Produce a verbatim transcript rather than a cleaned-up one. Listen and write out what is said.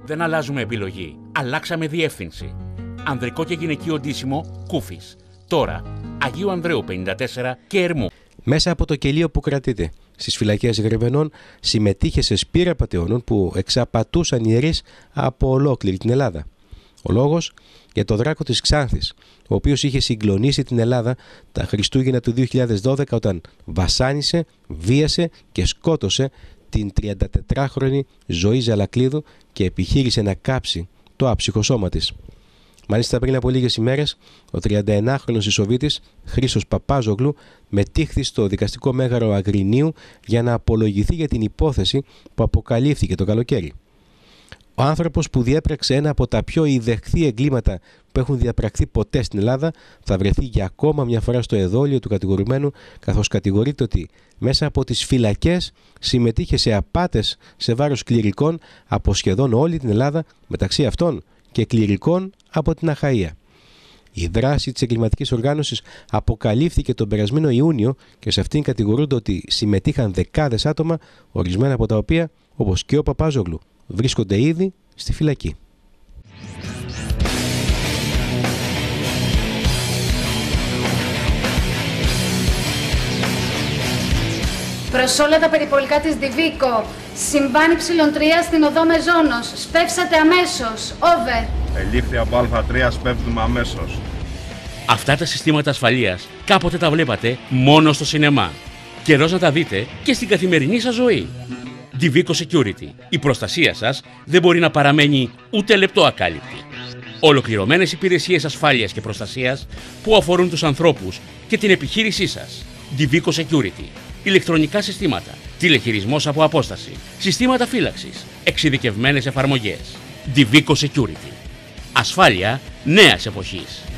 Δεν αλλάζουμε επιλογή. Αλλάξαμε διεύθυνση. Ανδρικό και γυναικείο ντύσιμο Κούφης. Τώρα, Αγίου Ανδρέου πενήντα τέσσερα και Ερμού. Μέσα από το κελίο που κρατείται στις φυλακές Γρεβενών, συμμετείχε σε σπήρα πατεώνων που εξαπατούσαν ιερείς από ολόκληρη την Ελλάδα. Ο λόγος για το δράκο της Ξάνθης, ο οποίος είχε συγκλονίσει την Ελλάδα τα Χριστούγεννα του δύο χιλιάδες δώδεκα όταν βασάνισε, βίασε και σκότωσε την τριαντατετράχρονη Ζωή Ζαλακλίδου και επιχείρησε να κάψει το άψυχο σώμα της. Μάλιστα, πριν από λίγες ημέρες, ο τριανταενάχρονος Ισοβίτης Χρήστος Παπάζογλου μετήχθη στο δικαστικό μέγαρο Αγρινίου για να απολογηθεί για την υπόθεση που αποκαλύφθηκε το καλοκαίρι. Ο άνθρωπος που διέπραξε ένα από τα πιο ιδεχθή εγκλήματα που έχουν διαπραχθεί ποτέ στην Ελλάδα θα βρεθεί για ακόμα μια φορά στο εδόλιο του κατηγορουμένου, καθώς κατηγορείται ότι μέσα από τις φυλακές συμμετείχε σε απάτες σε βάρος κληρικών από σχεδόν όλη την Ελλάδα, μεταξύ αυτών και κληρικών από την Αχαΐα. Η δράση της εγκληματικής οργάνωσης αποκαλύφθηκε τον περασμένο Ιούνιο και σε αυτήν κατηγορούνται ότι συμμετείχαν δεκάδες άτομα, ορισμένα από τα οποία, όπως και ο Παπάζογλου, βρίσκονται ήδη στη φυλακή. Προς όλα τα περιπολικά της Διβίκο, συμβάν υψηλον τρία στην οδό Μεζόνος. Σπεύσατε αμέσως. Over. Ελήφθη από Α τρία, σπέβδουμε αμέσως. Αυτά τα συστήματα ασφαλείας κάποτε τα βλέπατε μόνο στο σινεμά. Καιρός να τα δείτε και στην καθημερινή σας ζωή. Divico Security. Η προστασία σας δεν μπορεί να παραμένει ούτε λεπτό ακάλυπτη. Ολοκληρωμένες υπηρεσίες ασφάλειας και προστασίας που αφορούν τους ανθρώπους και την επιχείρησή σας. Divico Security. Ηλεκτρονικά συστήματα, τηλεχειρισμός από απόσταση, συστήματα φύλαξης, εξειδικευμένες εφαρμογές. Divico Security. Ασφάλεια νέας εποχής.